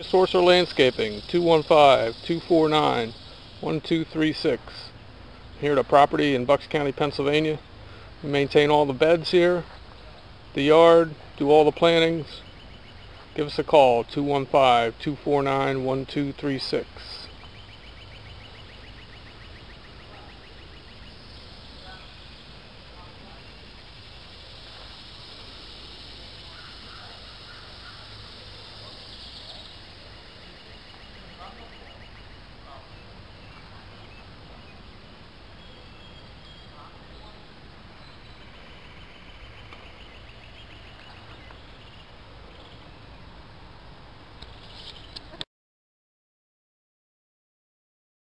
Source or Landscaping, 215-249-1236. Here at a property in Bucks County, Pennsylvania. We maintain all the beds here, the yard, do all the plantings. Give us a call, 215-249-1236.